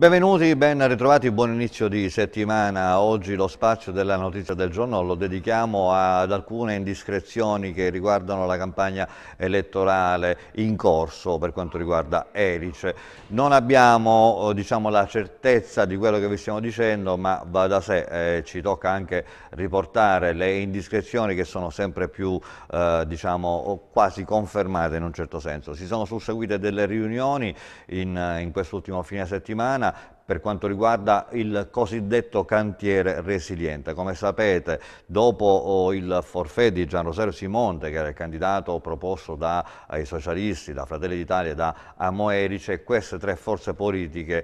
Benvenuti, ben ritrovati, buon inizio di settimana. Oggi lo spazio della notizia del giorno lo dedichiamo ad alcune indiscrezioni che riguardano la campagna elettorale in corso per quanto riguarda Erice. Non abbiamo la certezza di quello che vi stiamo dicendo, ma va da sé, ci tocca anche riportare le indiscrezioni che sono sempre più quasi confermate in un certo senso. Si sono susseguite delle riunioni in quest'ultimo fine settimana per quanto riguarda il cosiddetto cantiere resiliente. Come sapete, dopo il forfait di Gian Rosario Simonte, che era il candidato proposto dai socialisti, da Fratelli d'Italia e da Amo Erice, queste tre forze politiche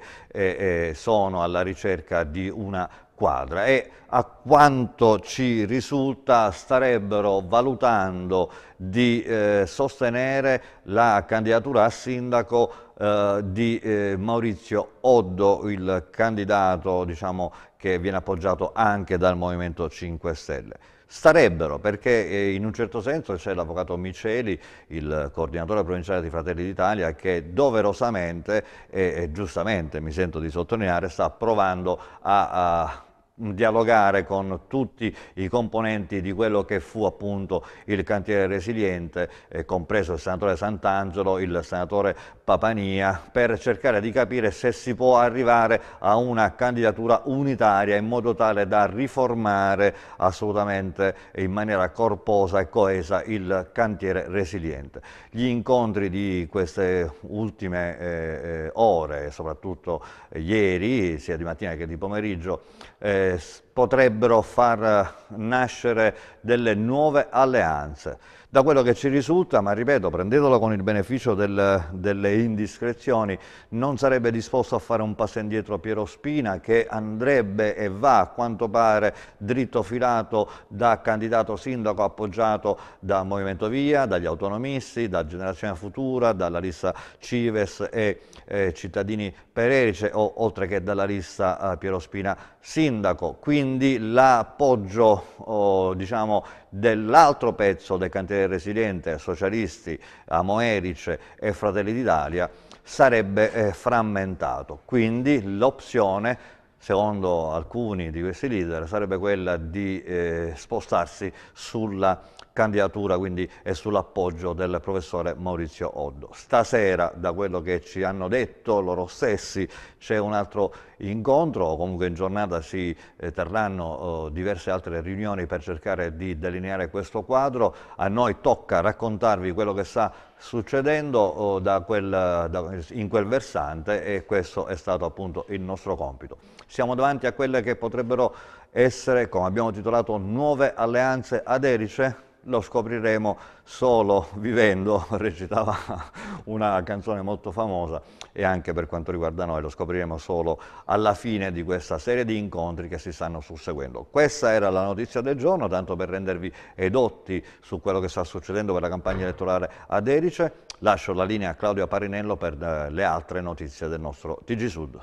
sono alla ricerca di una quadra e a quanto ci risulta starebbero valutando di sostenere la candidatura a sindaco di Maurizio Oddo, il candidato che viene appoggiato anche dal Movimento 5 Stelle. Starebbero, perché in un certo senso c'è l'avvocato Miceli, il coordinatore provinciale di Fratelli d'Italia, che doverosamente e giustamente, mi sento di sottolineare, sta provando a dialogare con tutti i componenti di quello che fu appunto il cantiere resiliente, compreso il senatore Sant'Angelo, il senatore Papania, per cercare di capire se si può arrivare a una candidatura unitaria in modo tale da riformare assolutamente in maniera corposa e coesa il cantiere resiliente. Gli incontri di queste ultime ore, soprattutto ieri, sia di mattina che di pomeriggio, potrebbero far nascere delle nuove alleanze. Da quello che ci risulta, ma ripeto, prendetelo con il beneficio delle indiscrezioni, non sarebbe disposto a fare un passo indietro Piero Spina, che andrebbe e va a quanto pare dritto filato da candidato sindaco appoggiato da Movimento Via, dagli autonomisti, da Generazione Futura, dalla lista Cives e Cittadini per Erice, oltre che dalla lista Piero Spina sindaco. Quindi l'appoggio dell'altro pezzo del cantiere resiliente, socialisti, Amo Erice e Fratelli d'Italia, sarebbe frammentato. Quindi l'opzione, secondo alcuni di questi leader, sarebbe quella di spostarsi sulla candidatura quindi e sull'appoggio del professore Maurizio Oddo. Stasera, da quello che ci hanno detto loro stessi, c'è un altro incontro, o comunque in giornata si terranno diverse altre riunioni per cercare di delineare questo quadro. A noi tocca raccontarvi quello che sta succedendo in quel versante, e questo è stato appunto il nostro compito. Siamo davanti a quelle che potrebbero essere, come abbiamo titolato, nuove alleanze ad Erice. Lo scopriremo solo vivendo, recitava una canzone molto famosa, e anche per quanto riguarda noi lo scopriremo solo alla fine di questa serie di incontri che si stanno susseguendo. Questa era la notizia del giorno, tanto per rendervi edotti su quello che sta succedendo per la campagna elettorale ad Erice. Lascio la linea a Claudio Parinello per le altre notizie del nostro TG Sud.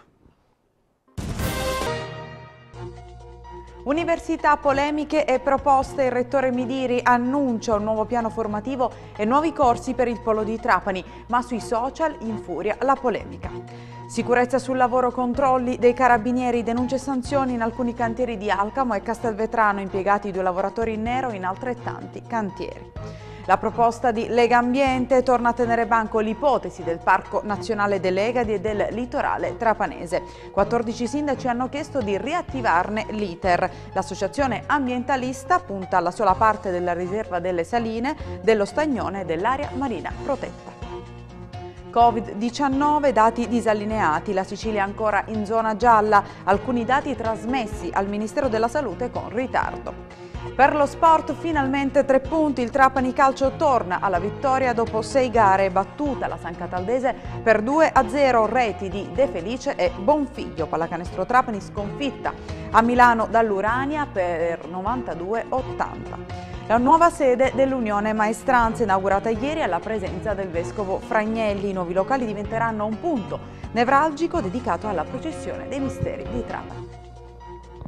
Università, polemiche e proposte. Il rettore Midiri annuncia un nuovo piano formativo e nuovi corsi per il polo di Trapani, ma sui social infuria la polemica. Sicurezza sul lavoro, controlli dei carabinieri, denunce e sanzioni in alcuni cantieri di Alcamo e Castelvetrano, impiegati 2 lavoratori in nero in altrettanti cantieri. La proposta di Lega Ambiente torna a tenere banco l'ipotesi del Parco Nazionale dell'Egadi e del litorale trapanese. 14 sindaci hanno chiesto di riattivarne l'iter. L'associazione ambientalista punta alla sola parte della riserva delle Saline, dello Stagnone e dell'area marina protetta. Covid-19, dati disallineati, la Sicilia è ancora in zona gialla, alcuni dati trasmessi al Ministero della Salute con ritardo. Per lo sport finalmente 3 punti, il Trapani Calcio torna alla vittoria dopo 6 gare, battuta la San Cataldese per 2-0, reti di De Felice e Bonfiglio. Pallacanestro Trapani sconfitta a Milano dall'Urania per 92-80. La nuova sede dell'Unione Maestranze, inaugurata ieri alla presenza del vescovo Fragnelli. I nuovi locali diventeranno un punto nevralgico dedicato alla processione dei misteri di Trapani.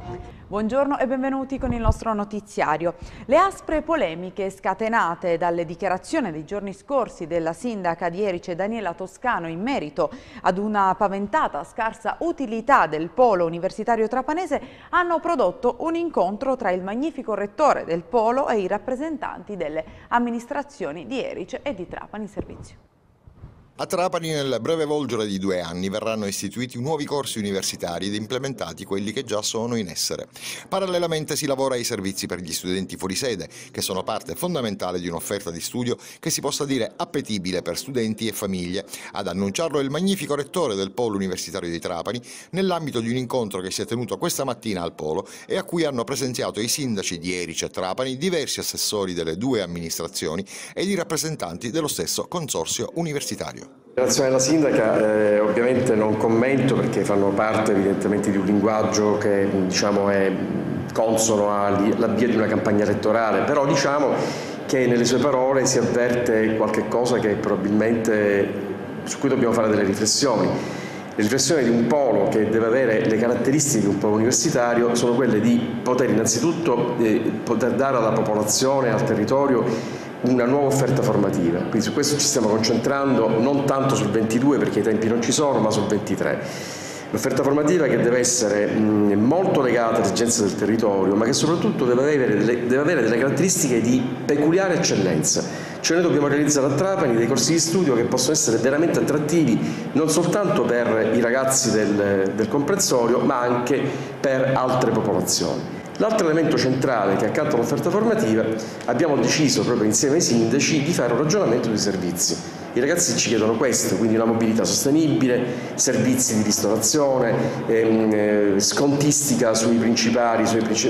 Buongiorno e benvenuti con il nostro notiziario. Le aspre polemiche scatenate dalle dichiarazioni dei giorni scorsi della sindaca di Erice Daniela Toscano in merito ad una paventata scarsa utilità del polo universitario trapanese hanno prodotto un incontro tra il magnifico rettore del polo e i rappresentanti delle amministrazioni di Erice e di Trapani Servizio. A Trapani nel breve volgere di 2 anni verranno istituiti nuovi corsi universitari ed implementati quelli che già sono in essere. Parallelamente si lavora ai servizi per gli studenti fuori sede, che sono parte fondamentale di un'offerta di studio che si possa dire appetibile per studenti e famiglie. Ad annunciarlo è il magnifico rettore del Polo Universitario di Trapani nell'ambito di un incontro che si è tenuto questa mattina al Polo e a cui hanno presenziato i sindaci di Erice e Trapani, diversi assessori delle 2 amministrazioni ed i rappresentanti dello stesso consorzio universitario. In relazione alla sindaca ovviamente non commento perché fanno parte evidentemente di un linguaggio che diciamo è consono all'avvio di una campagna elettorale, però diciamo che nelle sue parole si avverte qualche cosa che probabilmente su cui dobbiamo fare delle riflessioni. Le riflessioni di un polo che deve avere le caratteristiche di un polo universitario sono quelle di poter innanzitutto poter dare alla popolazione, al territorio, una nuova offerta formativa, quindi su questo ci stiamo concentrando non tanto sul 22 perché i tempi non ci sono, ma sul 23. L'offerta formativa che deve essere molto legata alle esigenze del territorio, ma che soprattutto deve avere delle caratteristiche di peculiare eccellenza. Cioè noi dobbiamo realizzare a Trapani dei corsi di studio che possono essere veramente attrattivi non soltanto per i ragazzi del comprensorio, ma anche per altre popolazioni. L'altro elemento centrale è che accanto all'offerta formativa abbiamo deciso proprio insieme ai sindaci di fare un ragionamento sui servizi. I ragazzi ci chiedono questo, quindi una mobilità sostenibile, servizi di ristorazione, scontistica sui principali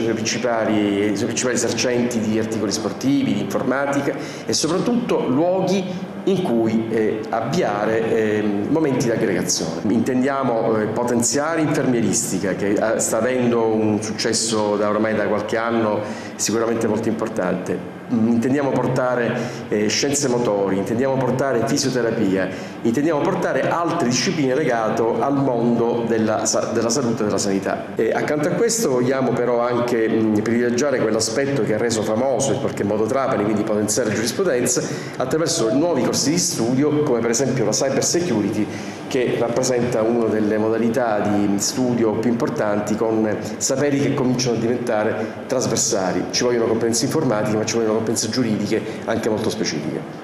esercenti di articoli sportivi, di informatica e soprattutto luoghi in cui avviare momenti di aggregazione. Intendiamo potenziare infermieristica che sta avendo un successo ormai da qualche anno sicuramente molto importante. Intendiamo portare scienze motori, intendiamo portare fisioterapia, intendiamo portare altre discipline legate al mondo della salute e della sanità. Accanto a questo vogliamo però anche privilegiare quell'aspetto che ha reso famoso in qualche modo Trapani, quindi potenziare la giurisprudenza attraverso nuovi corsi di studio come per esempio la cyber security, che rappresenta una delle modalità di studio più importanti con saperi che cominciano a diventare trasversali. Ci vogliono competenze informatiche ma ci vogliono competenze giuridiche anche molto specifiche.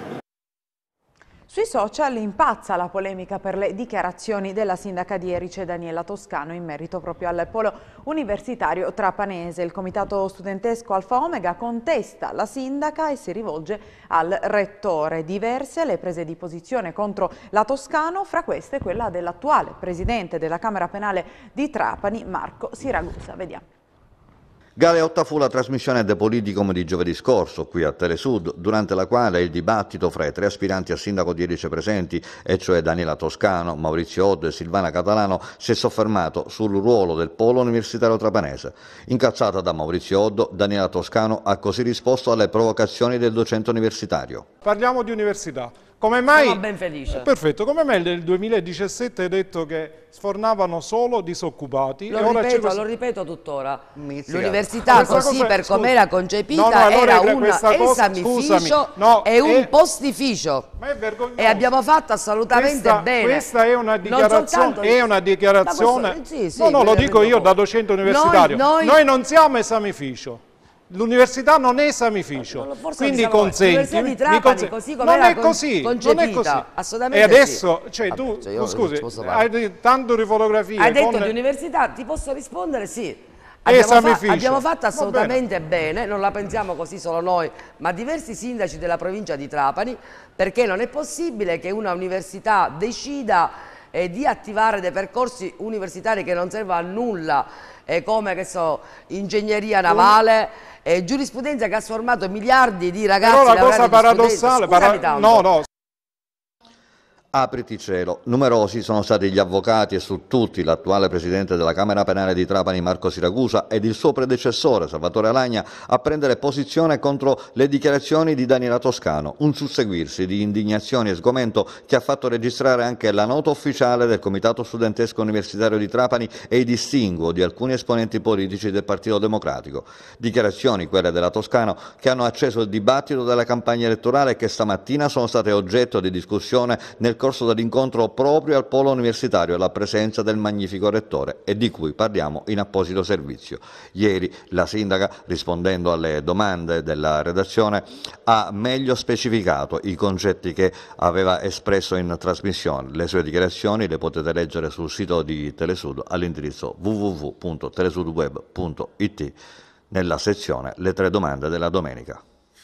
Sui social impazza la polemica per le dichiarazioni della sindaca di Erice Daniela Toscano in merito proprio al polo universitario trapanese. Il comitato studentesco Alfa Omega contesta la sindaca e si rivolge al rettore. Diverse le prese di posizione contro la Toscano, fra queste quella dell'attuale presidente della Camera Penale di Trapani, Marco Siragusa. Vediamo. Galeotta fu la trasmissione De Politicum di giovedì scorso, qui a Telesud, durante la quale il dibattito fra i 3 aspiranti a sindaco di Erice presenti, e cioè Daniela Toscano, Maurizio Oddo e Silvana Catalano, si è soffermato sul ruolo del polo universitario trapanese. Incalzata da Maurizio Oddo, Daniela Toscano ha così risposto alle provocazioni del docente universitario. Parliamo di università. Come mai? Sono ben felice. Perfetto, come mai nel 2017 hai detto che sfornavano solo disoccupati? Lo ripeto tuttora. L'università così per come era concepita allora era un esamificio e un postificio. Ma è vergognoso. E abbiamo fatto assolutamente bene. Questa è una dichiarazione. Lo dico io da docente universitario. Noi non siamo esamificio. L'università non è esamificio, quindi consentimi. Così come era concepita, assolutamente. E adesso, cioè tu, scusi, hai tanto di fotografie. Hai detto di università, ti posso rispondere sì. Abbiamo fatto assolutamente bene, non la pensiamo così solo noi, ma diversi sindaci della provincia di Trapani, perché non è possibile che una università decida di attivare dei percorsi universitari che non servono a nulla, come che so, ingegneria navale, giurisprudenza che ha sformato miliardi di ragazzi. Però la cosa paradossale, Apriti cielo. Numerosi sono stati gli avvocati e su tutti l'attuale presidente della Camera Penale di Trapani Marco Siracusa ed il suo predecessore Salvatore Alagna a prendere posizione contro le dichiarazioni di Daniela Toscano, un susseguirsi di indignazioni e sgomento che ha fatto registrare anche la nota ufficiale del Comitato Studentesco Universitario di Trapani e i distinguo di alcuni esponenti politici del Partito Democratico. Dichiarazioni, quelle della Toscano, che hanno acceso il dibattito della campagna elettorale e che stamattina sono state oggetto di discussione nel corso dell'incontro proprio al polo universitario alla presenza del magnifico rettore e di cui parliamo in apposito servizio. Ieri la sindaca, rispondendo alle domande della redazione, ha meglio specificato i concetti che aveva espresso in trasmissione. Le sue dichiarazioni le potete leggere sul sito di Telesud all'indirizzo www.telesudweb.it nella sezione Le tre domande della domenica.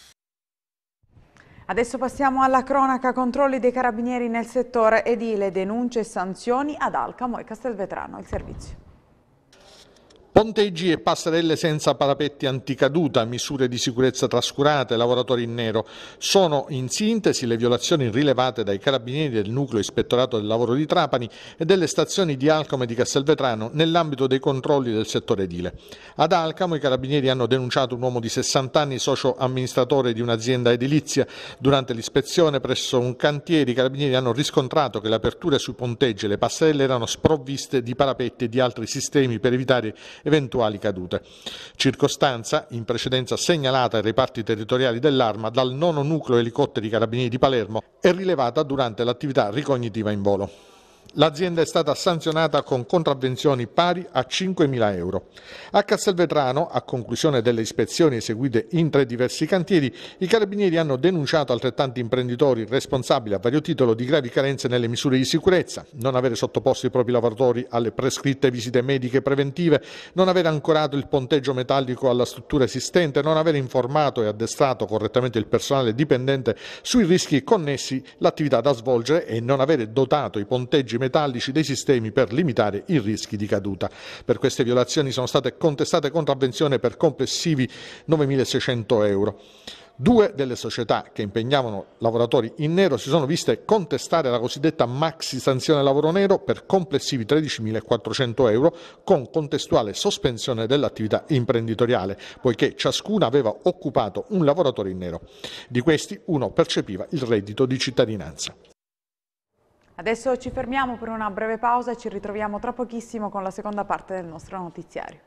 Adesso passiamo alla cronaca. Controlli dei carabinieri nel settore edile, denunce e sanzioni ad Alcamo e Castelvetrano. Il servizio. Ponteggi e passerelle senza parapetti anticaduta, misure di sicurezza trascurate, lavoratori in nero. Sono in sintesi le violazioni rilevate dai carabinieri del nucleo ispettorato del lavoro di Trapani e delle stazioni di Alcamo e di Castelvetrano nell'ambito dei controlli del settore edile. Ad Alcamo i carabinieri hanno denunciato un uomo di 60 anni, socio amministratore di un'azienda edilizia. Durante l'ispezione presso un cantiere i carabinieri hanno riscontrato che le aperture sui ponteggi e le passerelle erano sprovviste di parapetti e di altri sistemi per evitare eventuali cadute. Circostanza in precedenza segnalata ai reparti territoriali dell'Arma dal 9° nucleo elicotteri carabinieri di Palermo e rilevata durante l'attività ricognitiva in volo. L'azienda è stata sanzionata con contravvenzioni pari a 5.000 euro. A Castelvetrano, a conclusione delle ispezioni eseguite in 3 diversi cantieri, i carabinieri hanno denunciato altrettanti imprenditori responsabili a vario titolo di gravi carenze nelle misure di sicurezza, non avere sottoposto i propri lavoratori alle prescritte visite mediche preventive, non avere ancorato il ponteggio metallico alla struttura esistente, non avere informato e addestrato correttamente il personale dipendente sui rischi connessi all'attività da svolgere e non avere dotato i ponteggi metallici dei sistemi per limitare i rischi di caduta. Per queste violazioni sono state contestate contravvenzioni per complessivi 9.600 euro. 2 delle società che impegnavano lavoratori in nero si sono viste contestare la cosiddetta maxi sanzione lavoro nero per complessivi 13.400 euro con contestuale sospensione dell'attività imprenditoriale, poiché ciascuna aveva occupato un lavoratore in nero. Di questi uno percepiva il reddito di cittadinanza. Adesso ci fermiamo per una breve pausa e ci ritroviamo tra pochissimo con la seconda parte del nostro notiziario.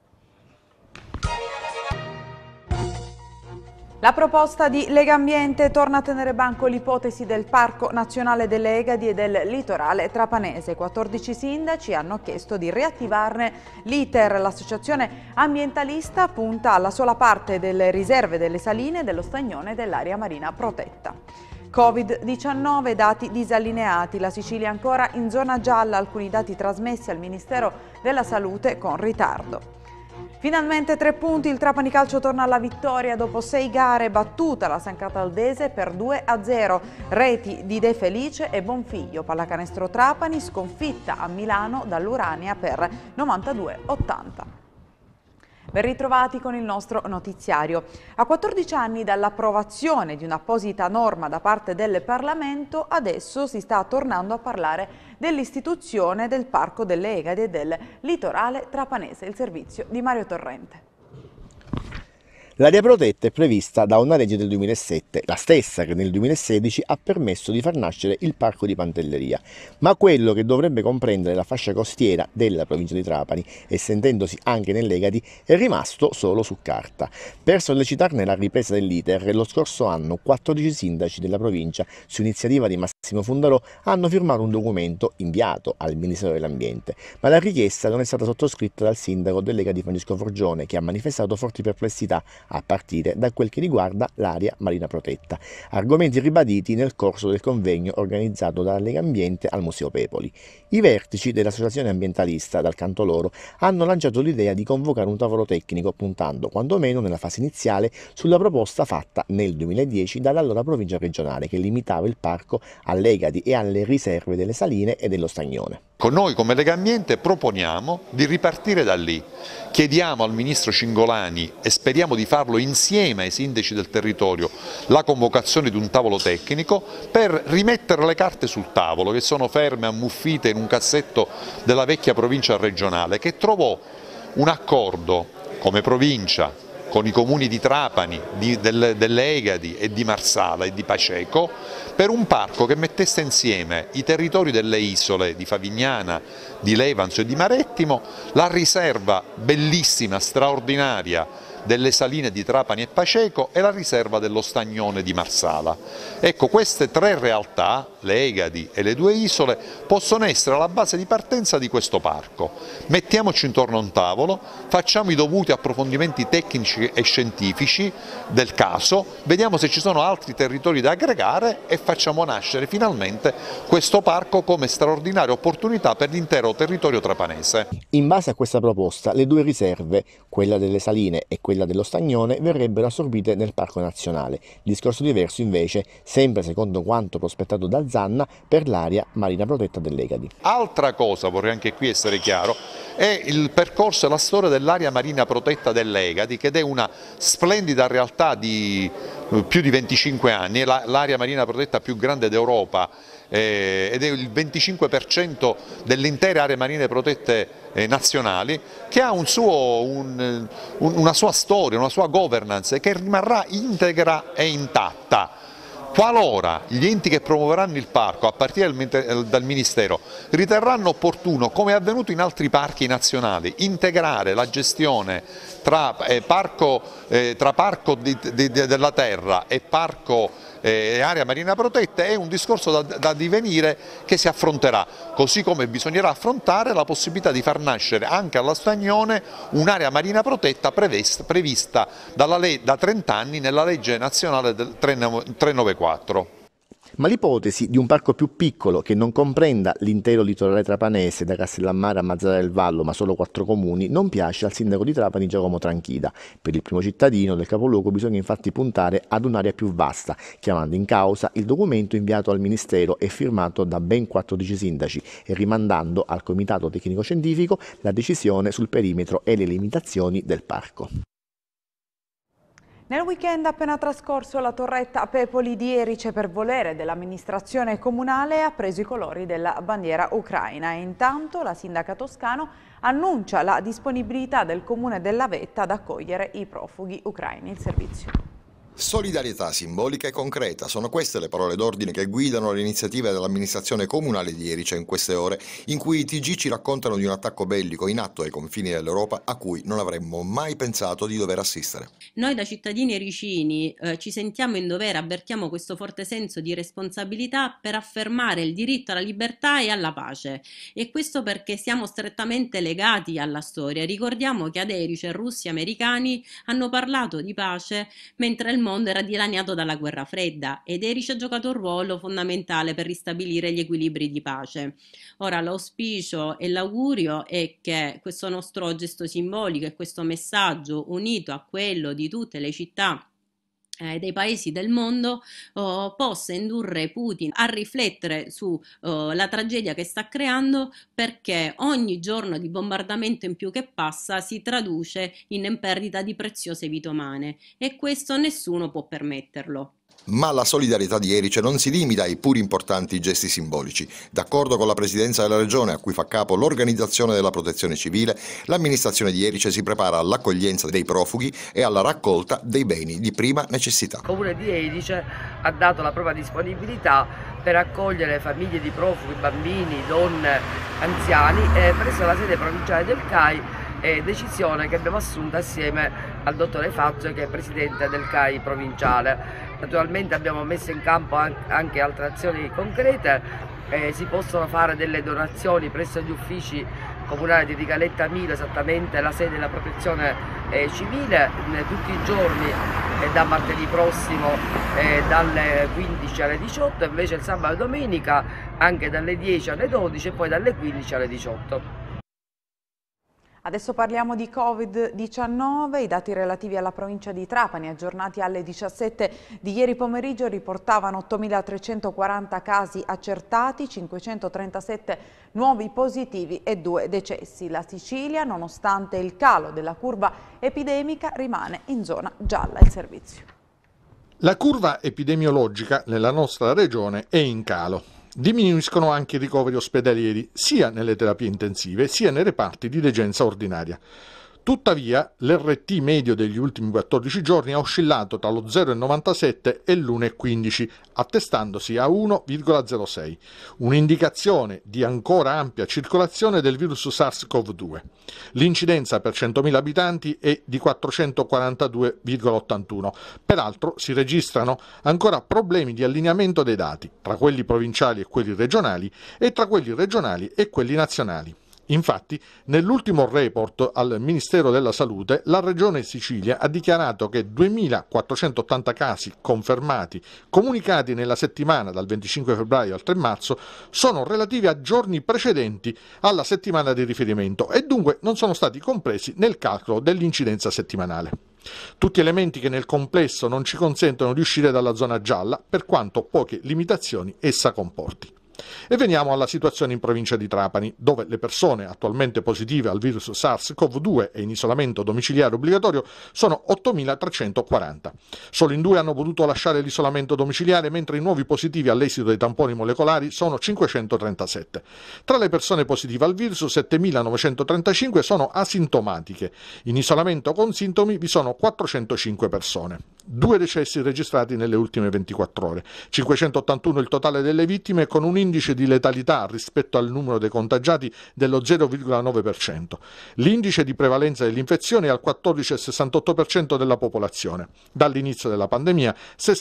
La proposta di Legambiente torna a tenere banco l'ipotesi del Parco Nazionale delle Egadi e del litorale trapanese. 14 sindaci hanno chiesto di riattivarne l'iter. L'associazione ambientalista punta alla sola parte delle riserve delle saline, dello stagnone e dell'area marina protetta. Covid-19, dati disallineati, la Sicilia ancora in zona gialla, alcuni dati trasmessi al Ministero della Salute con ritardo. Finalmente 3 punti, il Trapani Calcio torna alla vittoria dopo 6 gare, battuta la San Cataldese per 2-0, reti di De Felice e Bonfiglio, pallacanestro Trapani sconfitta a Milano dall'Urania per 92-80. Ben ritrovati con il nostro notiziario. A 14 anni dall'approvazione di un'apposita norma da parte del Parlamento, adesso si sta tornando a parlare dell'istituzione del Parco delle Egadi e del litorale trapanese. Il servizio di Mario Torrente. L'area protetta è prevista da una legge del 2007, la stessa che nel 2016 ha permesso di far nascere il Parco di Pantelleria, ma quello che dovrebbe comprendere la fascia costiera della provincia di Trapani, estendendosi anche nell'Egadi, è rimasto solo su carta. Per sollecitarne la ripresa dell'iter, lo scorso anno 14 sindaci della provincia, su iniziativa di Massimo Fundarò, hanno firmato un documento inviato al Ministero dell'Ambiente, ma la richiesta non è stata sottoscritta dal sindaco dell'Egadi Francesco Forgione, che ha manifestato forti perplessità a partire da quel che riguarda l'area marina protetta, argomenti ribaditi nel corso del convegno organizzato dalla Legambiente al Museo Pepoli. I vertici dell'associazione ambientalista, dal canto loro, hanno lanciato l'idea di convocare un tavolo tecnico puntando, quantomeno nella fase iniziale, sulla proposta fatta nel 2010 dall'allora provincia regionale che limitava il parco all'Egadi e alle riserve delle Saline e dello Stagnone. Noi come Legambiente proponiamo di ripartire da lì, chiediamo al Ministro Cingolani e speriamo di farlo insieme ai sindaci del territorio la convocazione di un tavolo tecnico per rimettere le carte sul tavolo che sono ferme, ammuffite in un cassetto della vecchia provincia regionale, che trovò un accordo come provincia con i comuni di Trapani, delle Egadi e di Marsala e di Paceco, per un parco che mettesse insieme i territori delle isole di Favignana, di Levanzo e di Marettimo, la riserva bellissima, straordinaria delle Saline di Trapani e Paceco e la riserva dello Stagnone di Marsala. Ecco, queste tre realtà, le Egadi e le due isole, possono essere la base di partenza di questo parco. Mettiamoci intorno a un tavolo, facciamo i dovuti approfondimenti tecnici e scientifici del caso, vediamo se ci sono altri territori da aggregare e facciamo nascere finalmente questo parco come straordinaria opportunità per l'intero territorio trapanese. In base a questa proposta, le due riserve, quella delle Saline e quella dello Stagnone, verrebbero assorbite nel Parco Nazionale. Discorso diverso invece, sempre secondo quanto prospettato da Zanna, per l'area marina protetta dell'Egadi. Altra cosa, vorrei anche qui essere chiaro, è il percorso e la storia dell'area marina protetta dell'Egadi, che è una splendida realtà di più di 25 anni, è l'area marina protetta più grande d'Europa ed è il 25% dell'intera aree marine protette nazionali, che ha una sua storia, una sua governance che rimarrà integra e intatta. Qualora gli enti che promuoveranno il parco, a partire dal Ministero, riterranno opportuno, come è avvenuto in altri parchi nazionali, integrare la gestione tra parco della terra e parco area marina protetta, è un discorso da divenire che si affronterà, così come bisognerà affrontare la possibilità di far nascere anche alla Stagnone un'area marina protetta prevista da 30 anni nella legge nazionale del 394. Ma l'ipotesi di un parco più piccolo che non comprenda l'intero litorale trapanese da Castellammare a Mazara del Vallo, ma solo 4 comuni, non piace al sindaco di Trapani Giacomo Tranchida. Per il primo cittadino del capoluogo bisogna infatti puntare ad un'area più vasta, chiamando in causa il documento inviato al Ministero e firmato da ben 14 sindaci e rimandando al Comitato Tecnico Scientifico la decisione sul perimetro e le limitazioni del parco. Nel weekend appena trascorso la torretta Pepoli di Erice, per volere dell'amministrazione comunale, ha preso i colori della bandiera ucraina e intanto la sindaca Toscano annuncia la disponibilità del comune della Vetta ad accogliere i profughi ucraini. Il servizio. Solidarietà simbolica e concreta, sono queste le parole d'ordine che guidano le iniziative dell'amministrazione comunale di Erice in queste ore, in cui i TG ci raccontano di un attacco bellico in atto ai confini dell'Europa a cui non avremmo mai pensato di dover assistere. Noi da cittadini ericini ci sentiamo in dovere, avvertiamo questo forte senso di responsabilità per affermare il diritto alla libertà e alla pace, e questo perché siamo strettamente legati alla storia. Ricordiamo che ad Erice russi e americani hanno parlato di pace mentre il mondo era dilaniato dalla guerra fredda, ed Erice ha giocato un ruolo fondamentale per ristabilire gli equilibri di pace. Ora l'auspicio e l'augurio è che questo nostro gesto simbolico e questo messaggio, unito a quello di tutte le città dei paesi del mondo, possa indurre Putin a riflettere sulla tragedia che sta creando, perché ogni giorno di bombardamento in più che passa si traduce in perdita di preziose vite umane, e questo nessuno può permetterlo. Ma la solidarietà di Erice non si limita ai pur importanti gesti simbolici. D'accordo con la Presidenza della Regione, a cui fa capo l'Organizzazione della Protezione Civile, l'amministrazione di Erice si prepara all'accoglienza dei profughi e alla raccolta dei beni di prima necessità. Il Comune di Erice ha dato la propria disponibilità per accogliere famiglie di profughi, bambini, donne, anziani presso la sede provinciale del CAI, decisione che abbiamo assunto assieme al dottore Fazio, che è presidente del CAI provinciale. Naturalmente abbiamo messo in campo anche altre azioni concrete, si possono fare delle donazioni presso gli uffici comunali di Rigaletta Milo, esattamente la sede della protezione civile, tutti i giorni da martedì prossimo dalle 15 alle 18, invece il sabato e domenica anche dalle 10 alle 12 e poi dalle 15 alle 18. Adesso parliamo di Covid-19, i dati relativi alla provincia di Trapani aggiornati alle 17 di ieri pomeriggio riportavano 8.340 casi accertati, 537 nuovi positivi e 2 decessi. La Sicilia, nonostante il calo della curva epidemica, rimane in zona gialla. Il servizio. La curva epidemiologica nella nostra regione è in calo. Diminuiscono anche i ricoveri ospedalieri sia nelle terapie intensive sia nei reparti di degenza ordinaria. Tuttavia, l'RT medio degli ultimi 14 giorni ha oscillato tra lo 0,97 e l'1,15, attestandosi a 1,06, un'indicazione di ancora ampia circolazione del virus SARS-CoV-2. L'incidenza per 100.000 abitanti è di 442,81. Peraltro si registrano ancora problemi di allineamento dei dati tra quelli provinciali e quelli regionali e tra quelli regionali e quelli nazionali. Infatti, nell'ultimo report al Ministero della Salute, la Regione Sicilia ha dichiarato che 2.480 casi confermati, comunicati nella settimana dal 25 febbraio al 3 marzo, sono relativi a giorni precedenti alla settimana di riferimento e dunque non sono stati compresi nel calcolo dell'incidenza settimanale. Tutti elementi che nel complesso non ci consentono di uscire dalla zona gialla, per quanto poche limitazioni essa comporti. E veniamo alla situazione in provincia di Trapani, dove le persone attualmente positive al virus SARS-CoV-2 e in isolamento domiciliare obbligatorio sono 8.340. Solo in 2 hanno potuto lasciare l'isolamento domiciliare, mentre i nuovi positivi all'esito dei tamponi molecolari sono 537. Tra le persone positive al virus, 7.935 sono asintomatiche. In isolamento con sintomi vi sono 405 persone. 2 decessi registrati nelle ultime 24 ore. 581 il totale delle vittime, con un indice di letalità rispetto al numero dei contagiati dello 0,9%. L'indice di prevalenza dell'infezione è al 14,68% della popolazione. Dall'inizio della pandemia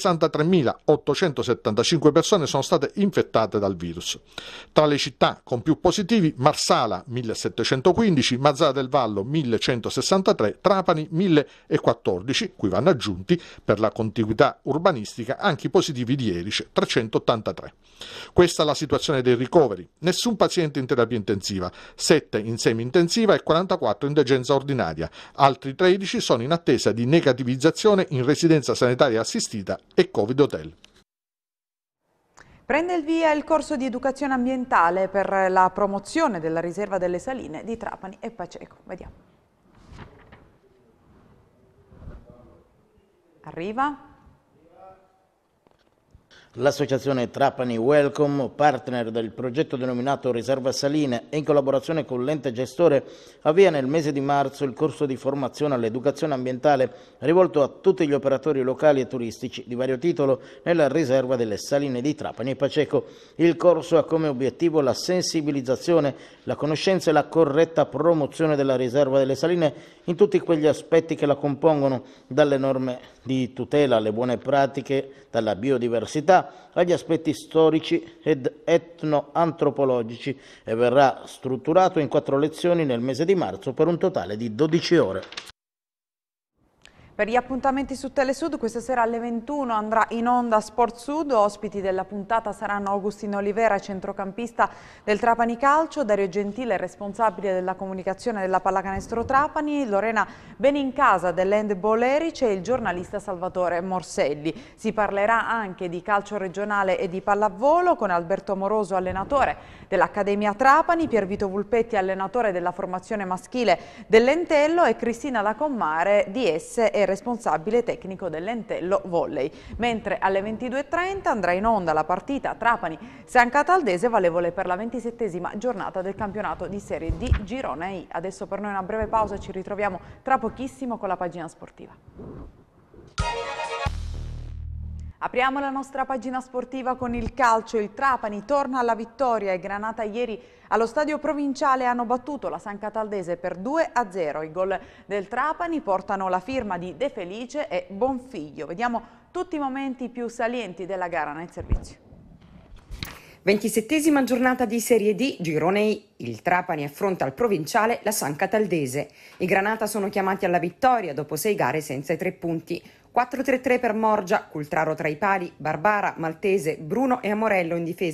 63.875 persone sono state infettate dal virus. Tra le città con più positivi, Marsala 1.715, Mazara del Vallo 1.163, Trapani 1.014, cui vanno aggiunti per la contiguità urbanistica anche i positivi di Erice 383. Questa è la situazione dei ricoveri. Nessun paziente in terapia intensiva, 7 in semi-intensiva e 44 in degenza ordinaria. Altri 13 sono in attesa di negativizzazione in residenza sanitaria assistita e Covid Hotel. Prende il via il corso di educazione ambientale per la promozione della riserva delle saline di Trapani e Paceco. Vediamo. Arriva. L'associazione Trapani Welcome, partner del progetto denominato Riserva Saline e in collaborazione con l'ente gestore, avvia nel mese di marzo il corso di formazione all'educazione ambientale rivolto a tutti gli operatori locali e turistici di vario titolo nella riserva delle Saline di Trapani e Paceco. Il corso ha come obiettivo la sensibilizzazione, la conoscenza e la corretta promozione della riserva delle Saline in tutti quegli aspetti che la compongono, dalle norme di tutela alle buone pratiche, dalla biodiversità agli aspetti storici ed etnoantropologici, e verrà strutturato in 4 lezioni nel mese di marzo per un totale di 12 ore. Per gli appuntamenti su Telesud, questa sera alle 21 andrà in onda Sport Sud. Ospiti della puntata saranno Agustino Olivera, centrocampista del Trapani Calcio, Dario Gentile, responsabile della comunicazione della Pallacanestro Trapani, Lorena Benincasa dell'Handball Erice e il giornalista Salvatore Morselli. Si parlerà anche di calcio regionale e di pallavolo con Alberto Moroso, allenatore dell'Accademia Trapani, Piervito Vulpetti, allenatore della formazione maschile dell'Entello, e Cristina Lacommare di esse e responsabile tecnico dell'Entello Volley. Mentre alle 22:30 andrà in onda la partita Trapani-San Cataldese, valevole per la 27esima giornata del campionato di Serie D Girone I. Adesso per noi una breve pausa e ci ritroviamo tra pochissimo con la pagina sportiva. Apriamo la nostra pagina sportiva con il calcio. Il Trapani torna alla vittoria e Granata ieri allo stadio provinciale hanno battuto la San Cataldese per 2-0. I gol del Trapani portano la firma di De Felice e Bonfiglio. Vediamo tutti i momenti più salienti della gara nel servizio. 27esima giornata di Serie D, Girone I. Il Trapani affronta al provinciale la San Cataldese. I Granata sono chiamati alla vittoria dopo 6 gare senza i 3 punti. 4-3-3 per Morgia, Cultraro tra i pali, Barbara, Maltese, Bruno e Amorello in difesa.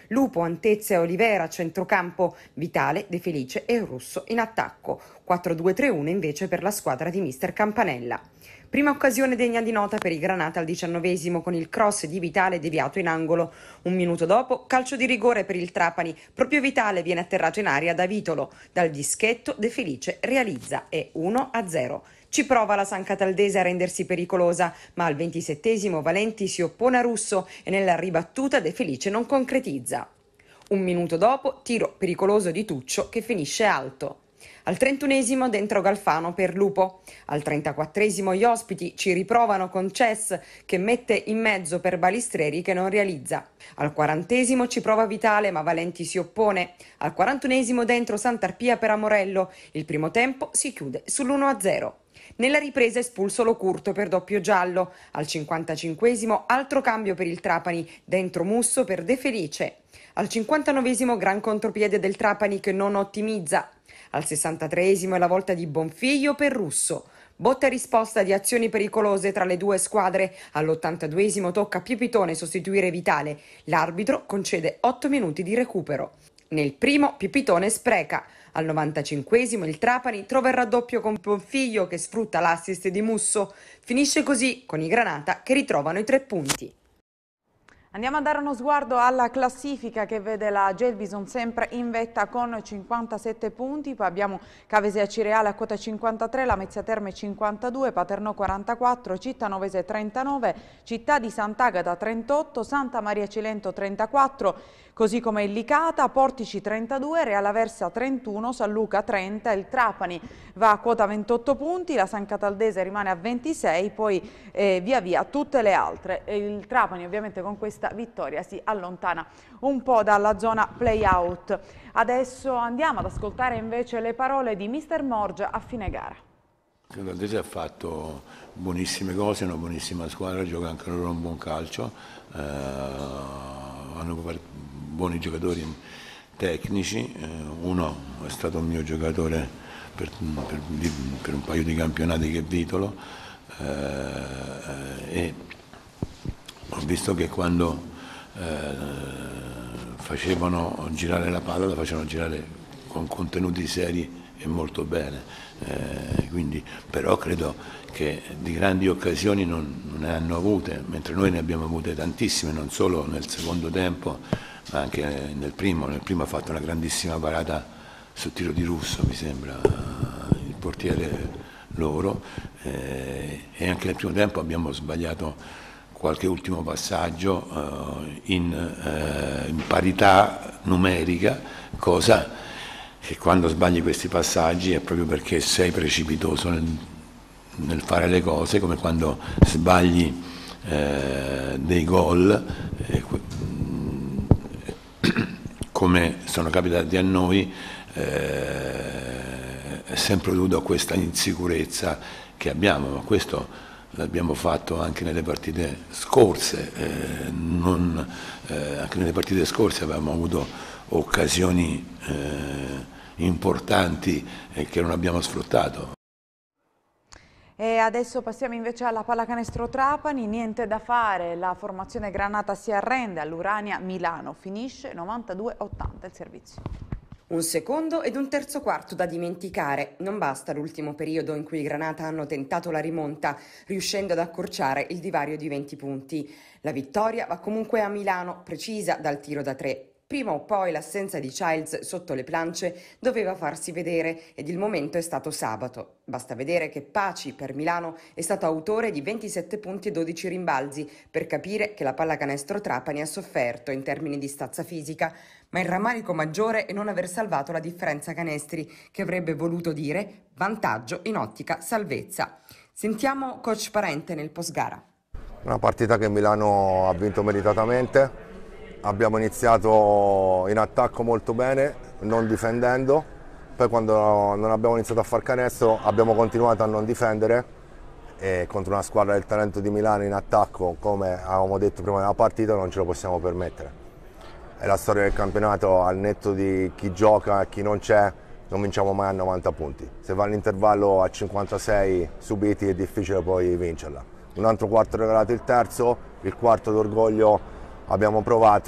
Lupo, Antezza e Olivera a centrocampo, Vitale, De Felice e Russo in attacco. 4-2-3-1 invece per la squadra di mister Campanella. Prima occasione degna di nota per i Granata al 19esimo con il cross di Vitale deviato in angolo. Un minuto dopo, calcio di rigore per il Trapani. Proprio Vitale viene atterrato in aria da Vitolo. Dal dischetto De Felice realizza e 1-0. Ci prova la San Cataldese a rendersi pericolosa, ma al 27esimo Valenti si oppone a Russo e nella ribattuta De Felice non concretizza. Un minuto dopo, tiro pericoloso di Tuccio che finisce alto. Al 31esimo dentro Galfano per Lupo. Al 34esimo gli ospiti ci riprovano con Cess che mette in mezzo per Balistreri che non realizza. Al 40esimo ci prova Vitale ma Valenti si oppone. Al 41esimo dentro Sant'Arpia per Amorello. Il primo tempo si chiude sull'1-0. Nella ripresa espulso lo Curto per doppio giallo. Al 55esimo altro cambio per il Trapani, dentro Musso per De Felice. Al 59esimo gran contropiede del Trapani che non ottimizza. Al 63esimo è la volta di Bonfiglio per Russo. Botta e risposta di azioni pericolose tra le due squadre. All'82esimo tocca a Pipitone sostituire Vitale. L'arbitro concede 8 minuti di recupero. Nel primo Pipitone spreca. Al 95esimo il Trapani trova il raddoppio con Bonfiglio che sfrutta l'assist di Musso. Finisce così con i Granata che ritrovano i 3 punti. Andiamo a dare uno sguardo alla classifica che vede la Gelbison sempre in vetta con 57 punti, poi abbiamo Cavese Acireale a quota 53, la Mezzia Terme 52, Paternò 44, Cittanovese 39, Città di Sant'Agata 38, Santa Maria Cilento 34, così come il Licata, Portici 32, Real Aversa 31, San Luca 30, il Trapani va a quota 28 punti, la San Cataldese rimane a 26, poi via via tutte le altre. Il Trapani ovviamente con questa vittoria si allontana un po' dalla zona play-out. Adesso andiamo ad ascoltare invece le parole di mister Morgia a fine gara. La Cataldese ha fatto buonissime cose, è una buonissima squadra, gioca anche loro un buon calcio, hanno buoni giocatori tecnici, uno è stato un mio giocatore per un paio di campionati che è Vitolo, e ho visto che quando facevano girare la palla la facevano girare con contenuti seri e molto bene, però credo che di grandi occasioni non ne hanno avute, mentre noi ne abbiamo avute tantissime, non solo nel secondo tempo ma anche nel primo. Nel primo ha fatto una grandissima parata sul tiro di Russo, mi sembra, il portiere loro, e anche nel primo tempo abbiamo sbagliato qualche ultimo passaggio in parità numerica, cosa che quando sbagli questi passaggi è proprio perché sei precipitoso nel fare le cose, come quando sbagli dei gol, come sono capitati a noi, è sempre dovuto a questa insicurezza che abbiamo, ma questo l'abbiamo fatto anche nelle partite scorse, anche nelle partite scorse avevamo avuto occasioni importanti che non abbiamo sfruttato. E adesso passiamo invece alla pallacanestro Trapani, niente da fare, la formazione Granata si arrende all'Urania Milano, finisce 92-80 il servizio. Un secondo ed un terzo quarto da dimenticare. Non basta l'ultimo periodo in cui i Granata hanno tentato la rimonta, riuscendo ad accorciare il divario di 20 punti. La vittoria va comunque a Milano, precisa dal tiro da 3. Prima o poi l'assenza di Childs sotto le planche doveva farsi vedere ed il momento è stato sabato. Basta vedere che Paci per Milano è stato autore di 27 punti e 12 rimbalzi per capire che la pallacanestro Trapani ha sofferto in termini di stazza fisica, ma il rammarico maggiore è non aver salvato la differenza canestri, che avrebbe voluto dire vantaggio in ottica salvezza. Sentiamo coach Parente nel post gara. Una partita che Milano ha vinto meritatamente. Abbiamo iniziato in attacco molto bene, non difendendo, poi quando non abbiamo iniziato a far canestro abbiamo continuato a non difendere, e contro una squadra del talento di Milano in attacco, come avevamo detto prima della partita, non ce lo possiamo permettere. È la storia del campionato, al netto di chi gioca e chi non c'è, non vinciamo mai a 90 punti. Se va all'intervallo a 56 subiti è difficile poi vincerla. Un altro quarto regalato il terzo, il quarto d'orgoglio. Abbiamo provato,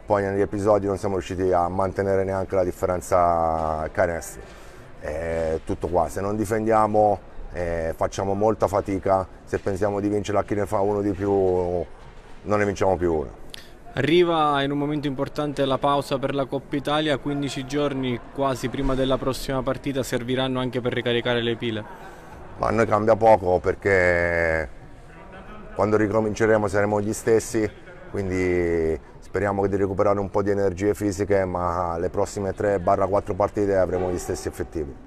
poi negli episodi non siamo riusciti a mantenere neanche la differenza canestro. Tutto qua, se non difendiamo facciamo molta fatica, se pensiamo di vincere a chi ne fa uno di più non ne vinciamo più uno. Arriva in un momento importante la pausa per la Coppa Italia, 15 giorni quasi prima della prossima partita serviranno anche per ricaricare le pile? Ma a noi cambia poco perché quando ricominceremo saremo gli stessi, quindi speriamo di recuperare un po' di energie fisiche, ma le prossime 3-4 partite avremo gli stessi effettivi.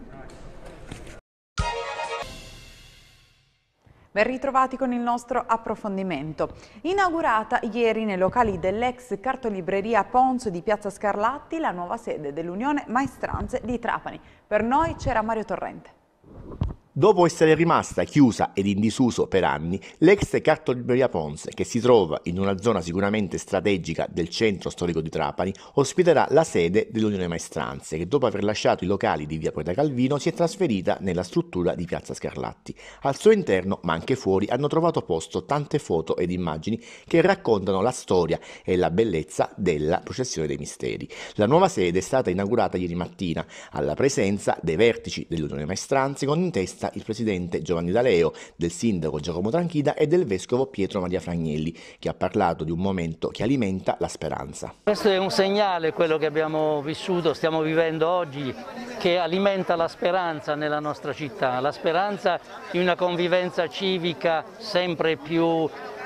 Ben ritrovati con il nostro approfondimento. Inaugurata ieri nei locali dell'ex cartolibreria Pons di Piazza Scarlatti la nuova sede dell'Unione Maestranze di Trapani. Per noi c'era Mario Torrente. Dopo essere rimasta chiusa ed in disuso per anni, l'ex cartolibreria Pons, che si trova in una zona sicuramente strategica del centro storico di Trapani, ospiterà la sede dell'Unione Maestranze, che dopo aver lasciato i locali di via Poeta Calvino si è trasferita nella struttura di Piazza Scarlatti. Al suo interno, ma anche fuori, hanno trovato posto tante foto ed immagini che raccontano la storia e la bellezza della processione dei misteri. La nuova sede è stata inaugurata ieri mattina, alla presenza dei vertici dell'Unione Maestranze, con in testa il presidente Giovanni D'Aleo, del sindaco Giacomo Tranchida e del vescovo Pietro Maria Fragnelli, che ha parlato di un momento che alimenta la speranza. Questo è un segnale, quello che abbiamo vissuto, stiamo vivendo oggi, che alimenta la speranza nella nostra città, la speranza di una convivenza civica sempre più,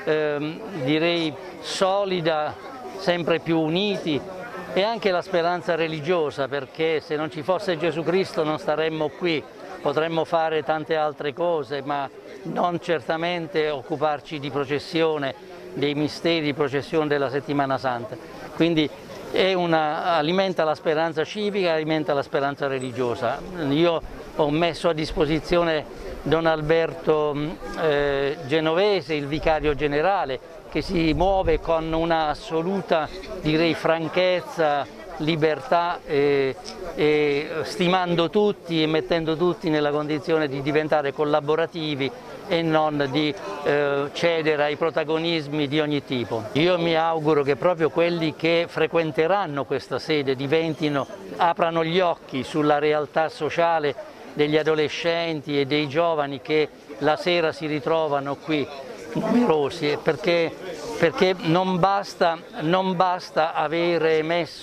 direi, solida, sempre più uniti, e anche la speranza religiosa, perché se non ci fosse Gesù Cristo non staremmo qui. Potremmo fare tante altre cose, ma non certamente occuparci di processione, dei misteri di processione della Settimana Santa. Quindi alimenta la speranza civica, alimenta la speranza religiosa. Io ho messo a disposizione Don Alberto Genovese, il vicario generale, che si muove con una assoluta, direi, franchezza, libertà e stimando tutti e mettendo tutti nella condizione di diventare collaborativi e non di cedere ai protagonismi di ogni tipo. Io mi auguro che proprio quelli che frequenteranno questa sede aprano gli occhi sulla realtà sociale degli adolescenti e dei giovani che la sera si ritrovano qui numerosi, perché non basta avere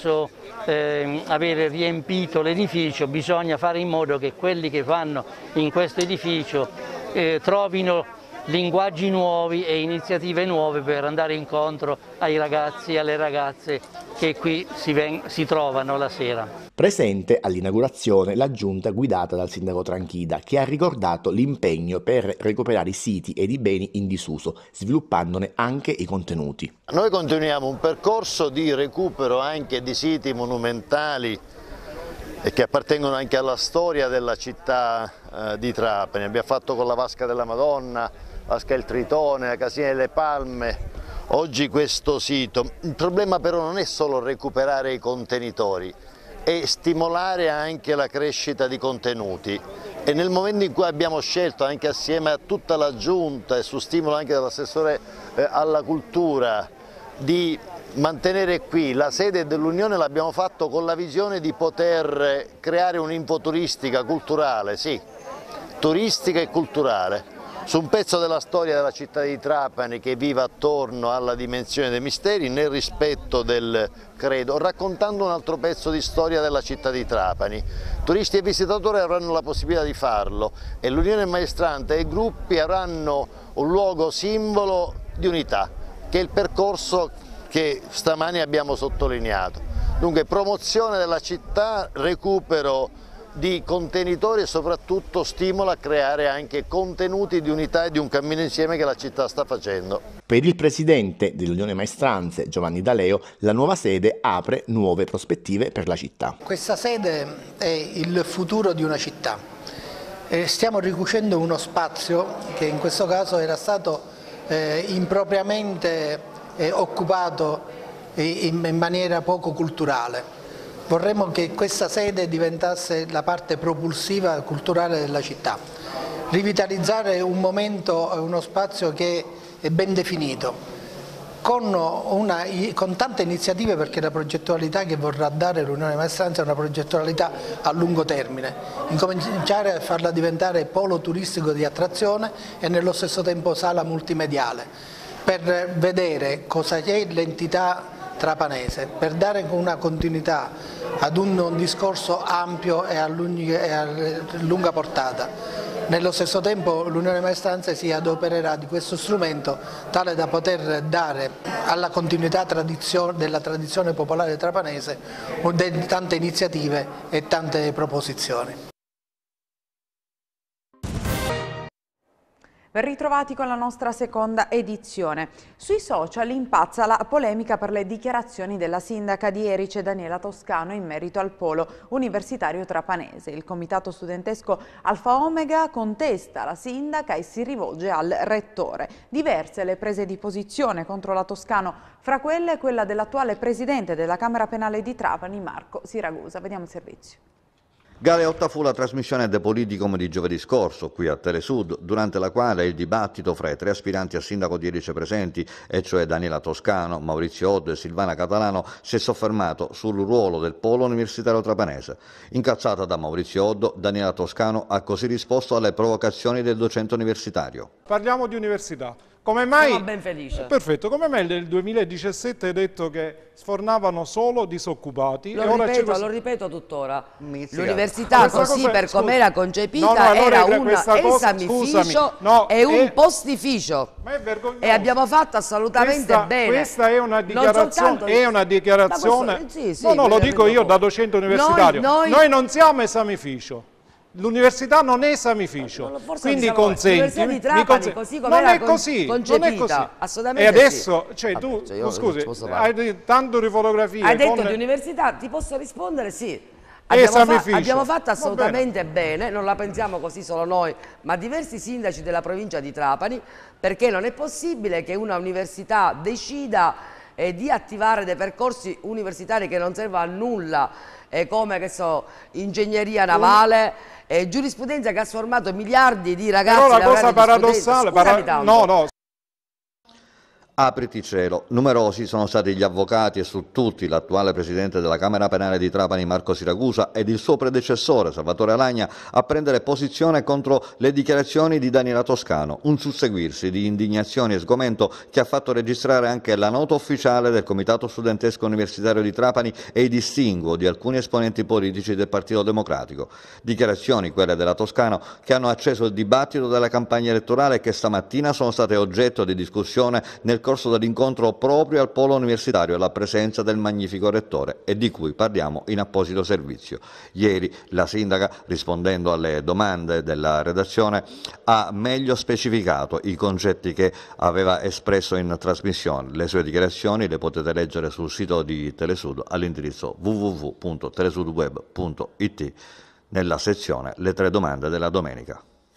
riempito l'edificio, bisogna fare in modo che quelli che vanno in questo edificio trovino linguaggi nuovi e iniziative nuove per andare incontro ai ragazzi e alle ragazze che qui si trovano la sera. Presente all'inaugurazione la giunta guidata dal sindaco Tranchida, che ha ricordato l'impegno per recuperare i siti ed i beni in disuso, sviluppandone anche i contenuti. Noi continuiamo un percorso di recupero anche di siti monumentali e che appartengono anche alla storia della città di Trapani. Abbiamo fatto con la Vasca della Madonna, Vasca del Tritone, la Casina delle Palme, oggi questo sito. Il problema però non è solo recuperare i contenitori, è stimolare anche la crescita di contenuti, e nel momento in cui abbiamo scelto, anche assieme a tutta la giunta e su stimolo anche dell'assessore alla cultura, di mantenere qui la sede dell'Unione, l'abbiamo fatto con la visione di poter creare un'info turistica, culturale, sì, turistica e culturale, su un pezzo della storia della città di Trapani che vive attorno alla dimensione dei misteri, nel rispetto del credo, raccontando un altro pezzo di storia della città di Trapani. Turisti e visitatori avranno la possibilità di farlo e l'Unione Maestrante e i gruppi avranno un luogo simbolo di unità, che è il percorso che stamani abbiamo sottolineato. Dunque promozione della città, recupero di contenitori e soprattutto stimola a creare anche contenuti di unità e di un cammino insieme che la città sta facendo. Per il presidente dell'Unione Maestranze, Giovanni D'Aleo, la nuova sede apre nuove prospettive per la città. Questa sede è il futuro di una città. Stiamo ricucendo uno spazio che in questo caso era stato impropriamente occupato in maniera poco culturale. Vorremmo che questa sede diventasse la parte propulsiva culturale della città, rivitalizzare un momento, uno spazio che è ben definito. con tante iniziative, perché la progettualità che vorrà dare l'Unione Maestranza è una progettualità a lungo termine, incominciare a farla diventare polo turistico di attrazione e nello stesso tempo sala multimediale, per vedere cosa è l'entità trapanese, per dare una continuità ad un discorso ampio e a lunga portata. Nello stesso tempo l'Unione Maestranze si adopererà di questo strumento tale da poter dare alla continuità della tradizione popolare trapanese tante iniziative e tante proposizioni. Ben ritrovati con la nostra seconda edizione. Sui social impazza la polemica per le dichiarazioni della sindaca di Erice Daniela Toscano in merito al polo universitario trapanese. Il comitato studentesco Alfa Omega contesta la sindaca e si rivolge al rettore. Diverse le prese di posizione contro la Toscano, fra quelle quella dell'attuale presidente della Camera Penale di Trapani, Marco Siragusa. Vediamo il servizio. Galeotta fu la trasmissione De Politicum di giovedì scorso, qui a Telesud, durante la quale il dibattito fra i tre aspiranti a sindaco di Erice presenti, e cioè Daniela Toscano, Maurizio Oddo e Silvana Catalano, si è soffermato sul ruolo del polo universitario trapanese. Incazzata da Maurizio Oddo, Daniela Toscano ha così risposto alle provocazioni del docente universitario. Parliamo di università. Come mai? Sono ben felice. Perfetto, come mai nel 2017 hai detto che sfornavano solo disoccupati? Lo ripeto tuttora. L'università così per come era concepita era un esamificio e un postificio. Ma è vergognoso. E abbiamo fatto assolutamente bene. Questa è una dichiarazione. No, lo dico io da docente universitario. Noi non siamo esamificio. L'università non è esamificio, quindi consentimi. Non è così, non è così. Assolutamente. E adesso, cioè tu, scusi, hai tanto di fotografie. Hai detto di università, ti posso rispondere? Sì. Abbiamo fatto assolutamente bene, non la pensiamo così solo noi, ma diversi sindaci della provincia di Trapani, perché non è possibile che una università decida di attivare dei percorsi universitari che non servono a nulla, come che so, ingegneria navale, giurisprudenza che ha formato miliardi di ragazzi. Però la cosa paradossale, Apriti cielo. Numerosi sono stati gli avvocati e su tutti l'attuale presidente della Camera Penale di Trapani Marco Siragusa ed il suo predecessore Salvatore Alagna a prendere posizione contro le dichiarazioni di Daniela Toscano, un susseguirsi di indignazione e sgomento che ha fatto registrare anche la nota ufficiale del Comitato Studentesco Universitario di Trapani e i distinguo di alcuni esponenti politici del Partito Democratico. Dichiarazioni, quelle della Toscano, che hanno acceso il dibattito della campagna elettorale e che stamattina sono state oggetto di discussione nel corso dell'incontro proprio al polo universitario alla presenza del magnifico rettore e di cui parliamo in apposito servizio. Ieri la sindaca, rispondendo alle domande della redazione, ha meglio specificato i concetti che aveva espresso in trasmissione. Le sue dichiarazioni le potete leggere sul sito di Telesud all'indirizzo www.telesudweb.it nella sezione Le tre domande della domenica.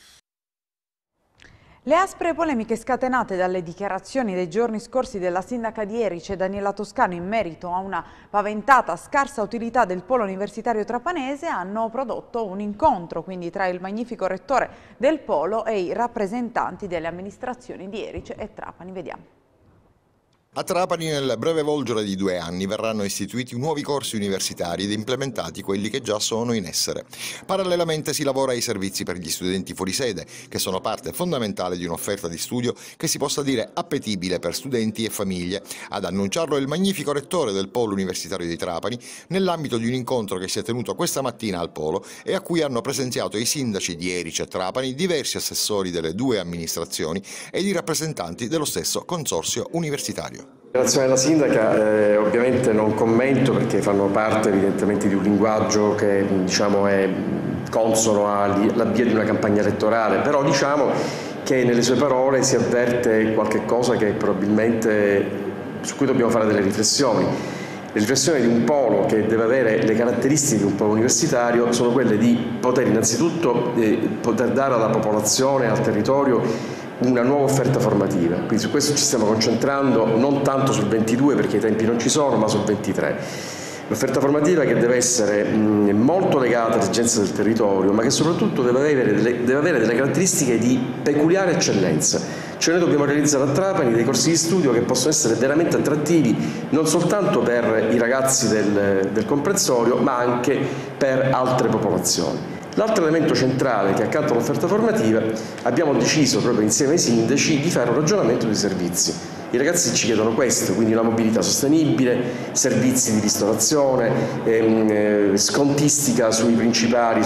Le aspre polemiche scatenate dalle dichiarazioni dei giorni scorsi della sindaca di Erice Daniela Toscano in merito a una paventata scarsa utilità del polo universitario trapanese hanno prodotto un incontro quindi tra il magnifico rettore del polo e i rappresentanti delle amministrazioni di Erice e Trapani. Vediamo. A Trapani nel breve volgere di 2 anni verranno istituiti nuovi corsi universitari ed implementati quelli che già sono in essere. Parallelamente si lavora ai servizi per gli studenti fuori sede, che sono parte fondamentale di un'offerta di studio che si possa dire appetibile per studenti e famiglie. Ad annunciarlo è il magnifico rettore del Polo Universitario di Trapani nell'ambito di un incontro che si è tenuto questa mattina al Polo e a cui hanno presenziato i sindaci di Erice e Trapani, diversi assessori delle 2 amministrazioni ed i rappresentanti dello stesso consorzio universitario. La dichiarazione della sindaca ovviamente non commento perché fanno parte evidentemente di un linguaggio che diciamo è consono alla via di una campagna elettorale, però diciamo che nelle sue parole si avverte qualche cosa che probabilmente su cui dobbiamo fare delle riflessioni. Le riflessioni di un polo che deve avere le caratteristiche di un polo universitario sono quelle di poter innanzitutto poter dare alla popolazione, al territorio una nuova offerta formativa, quindi su questo ci stiamo concentrando non tanto sul 22 perché i tempi non ci sono, ma sul 23. L'offerta formativa che deve essere molto legata alle esigenze del territorio, ma che soprattutto deve avere delle caratteristiche di peculiare eccellenza, Cioè noi dobbiamo realizzare a Trapani dei corsi di studio che possono essere veramente attrattivi non soltanto per i ragazzi del comprensorio, ma anche per altre popolazioni. L'altro elemento centrale è che accanto all'offerta formativa abbiamo deciso proprio insieme ai sindaci di fare un ragionamento sui servizi. I ragazzi ci chiedono questo, quindi la mobilità sostenibile, servizi di ristorazione, scontistica sui principali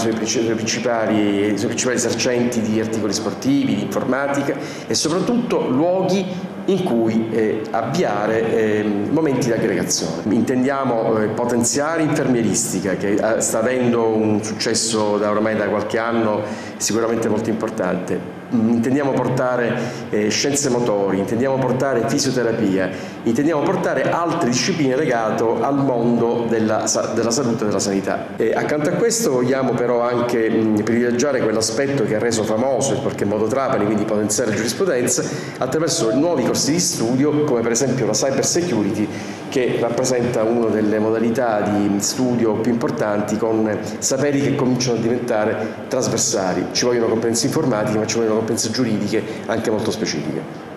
esercenti di articoli sportivi, di informatica e soprattutto luoghi in cui avviare momenti di aggregazione. Intendiamo potenziare infermieristica, che sta avendo un successo ormai da qualche anno sicuramente molto importante. Intendiamo portare scienze motori, intendiamo portare fisioterapia, intendiamo portare altre discipline legate al mondo della salute e della sanità. Accanto a questo vogliamo però anche privilegiare quell'aspetto che ha reso famoso il Parco Modo Trapani, quindi potenziare giurisprudenza attraverso nuovi corsi di studio come per esempio la cyber security, che rappresenta una delle modalità di studio più importanti, con saperi che cominciano a diventare trasversali. Ci vogliono competenze informatiche, ma ci vogliono competenze giuridiche anche molto specifiche.